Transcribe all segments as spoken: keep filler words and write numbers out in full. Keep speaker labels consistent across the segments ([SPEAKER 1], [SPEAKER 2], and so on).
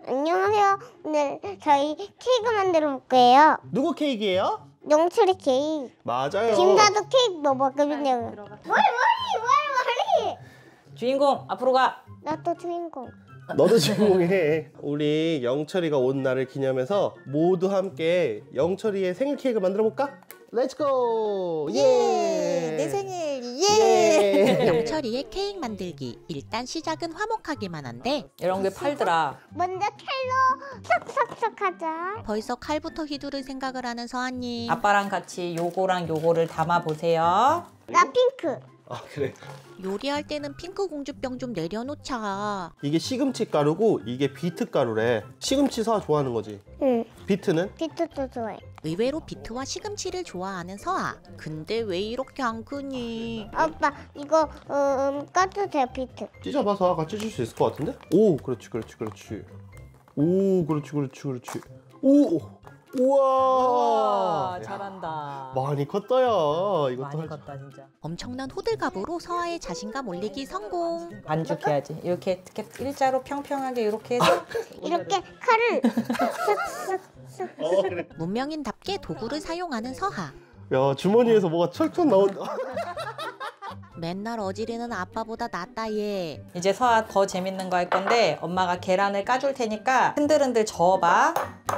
[SPEAKER 1] 안녕하세요. 오늘 저희 케이크 만들어 볼 거예요.
[SPEAKER 2] 누구 케이크예요?
[SPEAKER 1] 영철이 케이크.
[SPEAKER 2] 맞아요.
[SPEAKER 1] 김다도 케이크 먹었거든요. 머리 머리 머리 머리.
[SPEAKER 3] 주인공 앞으로 가.
[SPEAKER 1] 나 또 주인공.
[SPEAKER 2] 너도 주인공이네. 우리 영철이가 온 날을 기념해서 모두 함께 영철이의 생일 케이크 만들어 볼까? 렛츠고! 예!
[SPEAKER 3] 내 생일 예!
[SPEAKER 2] 예!
[SPEAKER 4] 영철이의 케이크 만들기. 일단 시작은 화목하기만 한데
[SPEAKER 3] 이런 게 팔더라.
[SPEAKER 1] 먼저 칼로 싹싹싹 하자.
[SPEAKER 4] 벌써 칼부터 휘두를 생각을 하는 서아님.
[SPEAKER 3] 아빠랑 같이 요거랑 요거를 담아 보세요.
[SPEAKER 1] 나 핑크.
[SPEAKER 2] 아 그래.
[SPEAKER 4] 요리할 때는 핑크 공주병 좀 내려놓자.
[SPEAKER 2] 이게 시금치 가루고 이게 비트 가루래. 시금치 서아 좋아하는 거지?
[SPEAKER 1] 응.
[SPEAKER 2] 비트는?
[SPEAKER 1] 비트도 좋아해.
[SPEAKER 4] 의외로 비트와 시금치를 좋아하는 서아. 근데 왜 이렇게 안 크니?
[SPEAKER 1] 아빠 이거 음 까도 돼요 비트.
[SPEAKER 2] 찢어봐 서아가 찢을 수 있을 것 같은데? 오 그렇지 그렇지 그렇지. 오 그렇지 그렇지 그렇지. 오 우와.
[SPEAKER 3] 우와, 잘한다.
[SPEAKER 2] 많이 컸다 야. 이것도
[SPEAKER 3] 많이
[SPEAKER 2] 할-
[SPEAKER 3] 컸다 진짜.
[SPEAKER 4] 엄청난 호들갑으로 서아의 자신감 올리기 성공.
[SPEAKER 3] 반죽해야지. 이렇게 이렇게 일자로 평평하게 이렇게 해서
[SPEAKER 1] 이렇게 칼을 싹싹싹.
[SPEAKER 2] 어 그래.
[SPEAKER 4] 문명인답게 도구를 사용하는 서아.
[SPEAKER 2] 야 주머니에서 뭐가 철철 나온다.
[SPEAKER 4] 맨날 어지르는 아빠보다 낫다 얘.
[SPEAKER 3] 이제 서아 더 재밌는 거 할 건데 엄마가 계란을 까줄 테니까 흔들흔들 저어봐.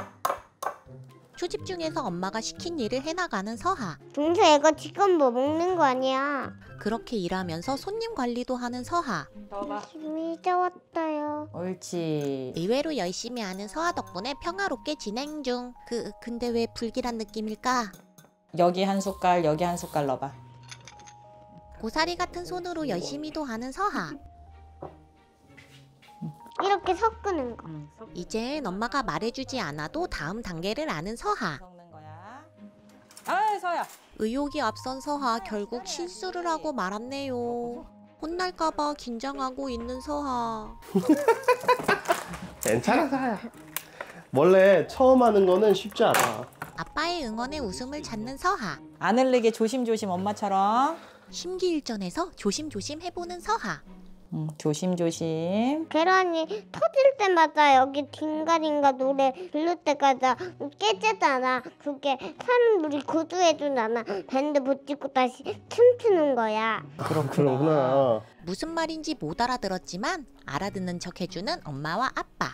[SPEAKER 4] 초집중해서 엄마가 시킨 일을 해나가는 서아.
[SPEAKER 1] 동서 이거 지금 뭐 먹는 거 아니야?
[SPEAKER 4] 그렇게 일하면서 손님 관리도 하는 서아.
[SPEAKER 3] 저어봐.
[SPEAKER 1] 힘이 이제 왔다요.
[SPEAKER 3] 옳지.
[SPEAKER 4] 의외로 열심히 하는 서아 덕분에 평화롭게 진행 중. 그 근데 왜 불길한 느낌일까?
[SPEAKER 3] 여기 한 숟갈 여기 한 숟갈 넣어봐.
[SPEAKER 4] 고사리 같은 손으로 열심히도 하는 서아.
[SPEAKER 1] 이렇게 섞는 거.
[SPEAKER 4] 이젠 엄마가 말해주지 않아도 다음 단계를 아는 서아.
[SPEAKER 3] 섞는 거야. 아 서야.
[SPEAKER 4] 의욕이 앞선 서아 결국 실수를 하고 말았네요. 혼날까봐 긴장하고 있는 서아.
[SPEAKER 2] 괜찮아 서아야. 원래 처음 하는 거는 쉽지 않아.
[SPEAKER 4] 아빠의 응원에 웃음을 찾는 서아.
[SPEAKER 3] 안 흘리게 조심조심 엄마처럼.
[SPEAKER 4] 심기일전에서 조심조심 해보는 서아.
[SPEAKER 3] 음, 조심조심.
[SPEAKER 1] 계란이 터질 때마다 여기 딩가딩가 노래 부를 때까지 깨지잖아. 그게 사람들이 구두해주잖아. 밴드 붙이고 다시 춤추는 거야.
[SPEAKER 2] 그렇구나.
[SPEAKER 4] 무슨 말인지 못 알아들었지만 알아듣는 척 해주는 엄마와 아빠.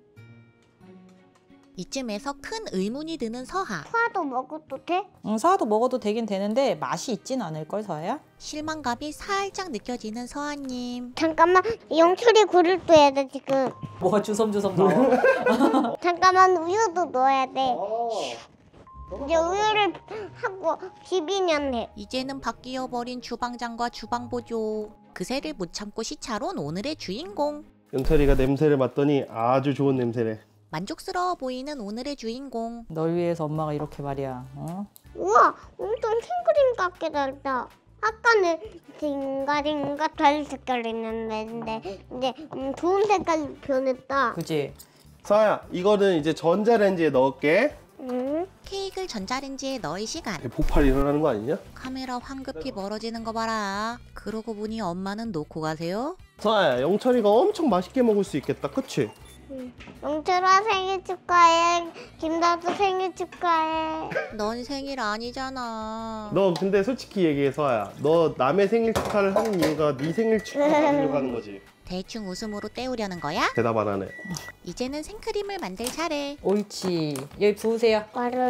[SPEAKER 4] 이쯤에서 큰 의문이 드는 서아.
[SPEAKER 1] 소화도 먹어도 돼?
[SPEAKER 3] 응, 서아도 먹어도 되긴 되는데 맛이 있진 않을걸 서아야?
[SPEAKER 4] 실망감이 살짝 느껴지는 서아님.
[SPEAKER 1] 잠깐만 영철이 굴을 떠야 돼 지금.
[SPEAKER 3] 뭐가 주섬주섬 나와?
[SPEAKER 1] 잠깐만 우유도 넣어야 돼. 이제 우유를 하고 비비면 해.
[SPEAKER 4] 이제는 바뀌어버린 주방장과 주방보조. 그새를 못 참고 시차론 오늘의 주인공.
[SPEAKER 2] 영철이가 냄새를 맡더니 아주 좋은 냄새네.
[SPEAKER 4] 만족스러워 보이는 오늘의 주인공.
[SPEAKER 3] 널 위해서 엄마가 이렇게 말이야. 어?
[SPEAKER 1] 우와 엄청 생크림 같게 달다. 아까는 딩가딩가 다른 색깔이었는데 이제 음, 좋은 색깔 변했다.
[SPEAKER 3] 그지?
[SPEAKER 2] 서아야 이거는 이제 전자레인지에 넣을게.
[SPEAKER 1] 응?
[SPEAKER 4] 케이크를 전자레인지에 넣을 시간.
[SPEAKER 2] 폭발 일어나는 거 아니냐?
[SPEAKER 4] 카메라 황급히 멀어지는 거 봐라. 그러고 보니 엄마는 놓고 가세요?
[SPEAKER 2] 서아야 영철이가 엄청 맛있게 먹을 수 있겠다 그치?
[SPEAKER 1] 응. 영철아 생일 축하해. 김다도 생일 축하해.
[SPEAKER 4] 넌 생일 아니잖아.
[SPEAKER 2] 너 근데 솔직히 얘기해 서아야 너 남의 생일 축하를 하는 이유가 네 생일 축하하려고 하는 거지.
[SPEAKER 4] 대충 웃음으로 때우려는 거야?
[SPEAKER 2] 대답 안 하네.
[SPEAKER 4] 이제는 생크림을 만들 차례.
[SPEAKER 3] 옳지. 여기 부으세요.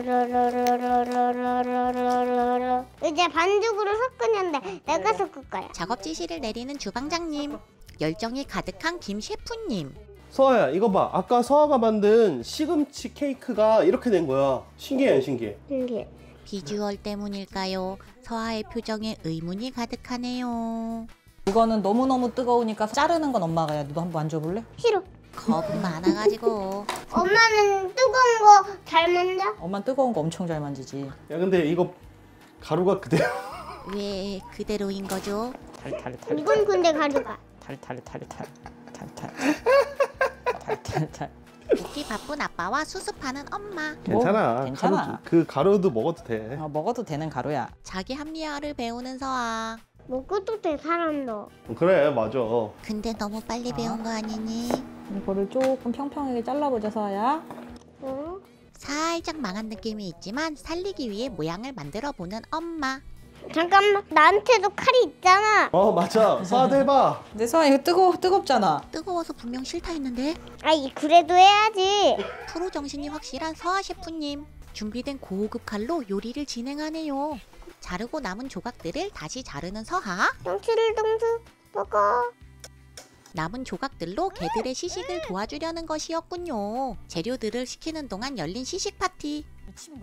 [SPEAKER 1] 와르르르르르르르르르르. 이제 반죽으로 섞으는데 내가 섞을 거야.
[SPEAKER 4] 작업 지시를 내리는 주방장님. 열정이 가득한 김 셰프님.
[SPEAKER 2] 서아야 이거 봐 아까 서아가 만든 시금치 케이크가 이렇게 된 거야. 신기해 안 신기해?
[SPEAKER 1] 신기해.
[SPEAKER 4] 비주얼 때문일까요? 서아의 표정에 의문이 가득하네요.
[SPEAKER 3] 이거는 너무너무 뜨거우니까 자르는 건 엄마가 해. 너도 한번 만져볼래?
[SPEAKER 1] 싫어.
[SPEAKER 4] 겁이 많아가지고.
[SPEAKER 1] 엄마는 뜨거운 거 잘 만져?
[SPEAKER 3] 엄마 뜨거운 거 엄청 잘 만지지.
[SPEAKER 2] 야 근데 이거 가루가 그대로.
[SPEAKER 4] 왜 그대로인 거죠?
[SPEAKER 3] 탈탈탈
[SPEAKER 1] 이건 근데 가져가.
[SPEAKER 3] 탈탈탈탈 탈탈 탈탈탈.
[SPEAKER 4] 먹기 바쁜 아빠와 수습하는 엄마.
[SPEAKER 2] 괜찮아.
[SPEAKER 3] 뭐, 괜찮아.
[SPEAKER 2] 가루, 그 가루도 먹어도 돼.
[SPEAKER 3] 어, 먹어도 되는 가루야.
[SPEAKER 4] 자기 합리화를 배우는 서아.
[SPEAKER 1] 먹어도 돼 사람도.
[SPEAKER 2] 그래 맞아.
[SPEAKER 4] 근데 너무 빨리 배운 거 아니니?
[SPEAKER 3] 이거를 조금 평평하게 잘라보자, 서아야.
[SPEAKER 1] 응?
[SPEAKER 4] 살짝 망한 느낌이 있지만 살리기 위해 모양을 만들어 보는 엄마.
[SPEAKER 1] 잠깐만, 나한테도 칼이 있잖아.
[SPEAKER 2] 어 맞아. 서아도 해봐.
[SPEAKER 3] 근데 서아 이거 뜨거 뜨겁잖아.
[SPEAKER 4] 뜨거워서 분명 싫다 했는데.
[SPEAKER 1] 아이, 그래도 해야지.
[SPEAKER 4] 프로 정신이 확실한 서아 셰프님. 준비된 고급 칼로 요리를 진행하네요. 자르고 남은 조각들을 다시 자르는 서아.
[SPEAKER 1] 영철이 동수 먹어.
[SPEAKER 4] 남은 조각들로 개들의 시식을 도와주려는 것이었군요. 재료들을 식히는 동안 열린 시식 파티.
[SPEAKER 3] 미친 거.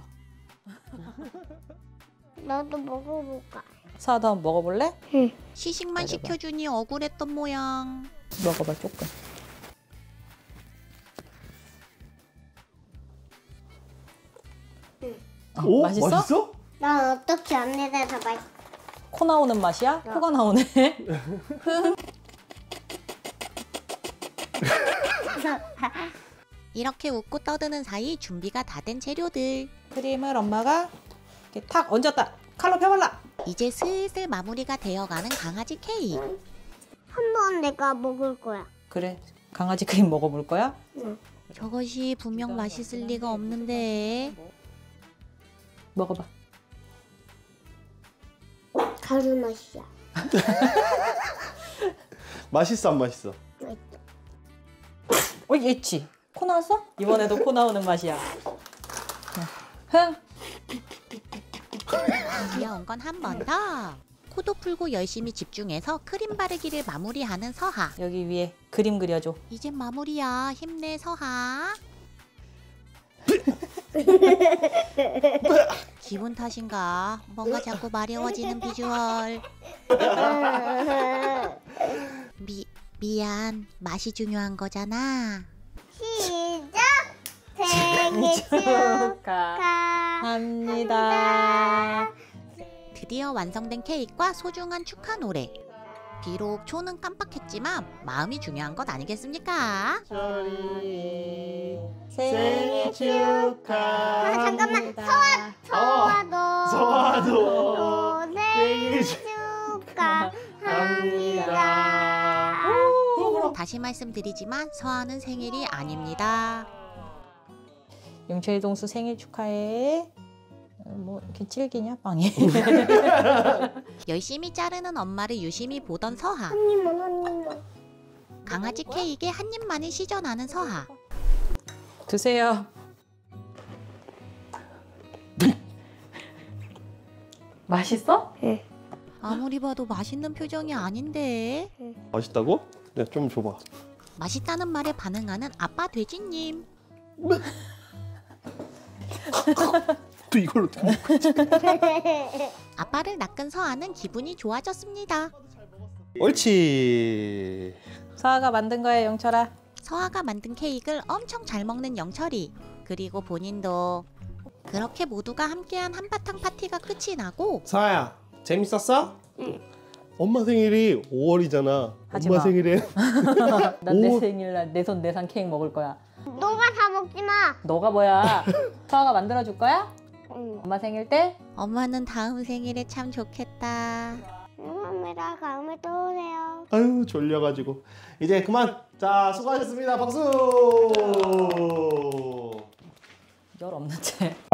[SPEAKER 1] 나도 먹어볼까?
[SPEAKER 3] 서아도 한번 먹어볼래?
[SPEAKER 4] 시식만
[SPEAKER 3] 기다려봐.
[SPEAKER 4] 시켜주니 억울했던 모양.
[SPEAKER 3] 먹어봐 조금. 어,
[SPEAKER 2] 오
[SPEAKER 3] 맛있어?
[SPEAKER 2] 맛있어?
[SPEAKER 1] 난 어떻게 안내돼서 맛있어?
[SPEAKER 3] 코 나오는 맛이야? 코가 나오네.
[SPEAKER 4] 이렇게 웃고 떠드는 사이 준비가 다 된 재료들.
[SPEAKER 3] 크림을 엄마가 이렇게 탁 얹었다. 칼로 펴발라.
[SPEAKER 4] 이제 슬슬 마무리가 되어가는 강아지 케이크.
[SPEAKER 1] 한 번 내가 먹을 거야.
[SPEAKER 3] 그래. 강아지 크림 먹어볼 거야?
[SPEAKER 4] 저것이 분명 맛있을 리가 없는데.
[SPEAKER 3] 먹어봐.
[SPEAKER 1] 가루 맛이야.
[SPEAKER 2] 맛있어 안 맛있어?
[SPEAKER 3] 어, 있지. 코 나왔어? 이번에도 코 나오는 맛이야. 흥.
[SPEAKER 4] 귀여운 건 한 번 더. 코도 풀고 열심히 집중해서 크림 바르기를 마무리하는 서하.
[SPEAKER 3] 여기 위에 그림 그려줘.
[SPEAKER 4] 이젠 마무리야. 힘내 서하. 기분 탓인가? 뭔가 자꾸 마려워지는 비주얼. 미, 미안. 맛이 중요한 거잖아.
[SPEAKER 1] 시작! 생일 축하합니다.
[SPEAKER 4] 드디어 완성된 케이크와 소중한 축하 노래. 비록 초는 깜빡했지만 마음이 중요한 것 아니겠습니까?
[SPEAKER 2] 철이
[SPEAKER 3] 생일
[SPEAKER 1] 아, 잠깐만. 서아, 서아도.
[SPEAKER 2] 서아도
[SPEAKER 1] 생일
[SPEAKER 2] 생일
[SPEAKER 1] 축하합니다.
[SPEAKER 4] 다시 말씀드리지만 서아는 생일이 아닙니다.
[SPEAKER 3] 영철이 동수 생일 축하해. 뭐 이렇게 질기냐 빵이.
[SPEAKER 4] 열심히 자르는 엄마를 유심히 보던 서하.
[SPEAKER 1] 한 입만, 한 입만.
[SPEAKER 4] 강아지 케이크에 한 입만을 시전하는 서하.
[SPEAKER 3] 드세요. 맛있어?
[SPEAKER 4] 아무리 봐도 맛있는 표정이 아닌데.
[SPEAKER 2] 맛있다고? 네, 좀 줘봐.
[SPEAKER 4] 맛있다는 말에 반응하는 아빠 돼지님.
[SPEAKER 2] 또 이걸 어떻게 먹어?
[SPEAKER 4] 아빠를 낚은 서하는 기분이 좋아졌습니다.
[SPEAKER 2] 옳지.
[SPEAKER 3] 서아가 만든 거야, 영철아.
[SPEAKER 4] 서하가 만든 케이크를 엄청 잘 먹는 영철이. 그리고 본인도. 그렇게 모두가 함께한 한바탕 파티가 끝이 나고.
[SPEAKER 2] 서아야 재밌었어? 응. 엄마 생일이 오월이잖아.
[SPEAKER 3] 하지
[SPEAKER 2] 엄마
[SPEAKER 3] 마.
[SPEAKER 2] 생일에
[SPEAKER 3] 난 내
[SPEAKER 2] 오.
[SPEAKER 3] 생일날 내 손 내산 케이크 먹을 거야.
[SPEAKER 1] 너가 다 먹지 마.
[SPEAKER 3] 너가 뭐야? 서아가 만들어 줄 거야?
[SPEAKER 1] 응.
[SPEAKER 3] 엄마 생일 때?
[SPEAKER 4] 엄마는 다음 생일에 참 좋겠다.
[SPEAKER 1] 감사합니다. 다음에 또 오세요.
[SPEAKER 2] 아유 졸려가지고 이제 그만. 자 수고하셨습니다. 박수.
[SPEAKER 3] 열 없는 채.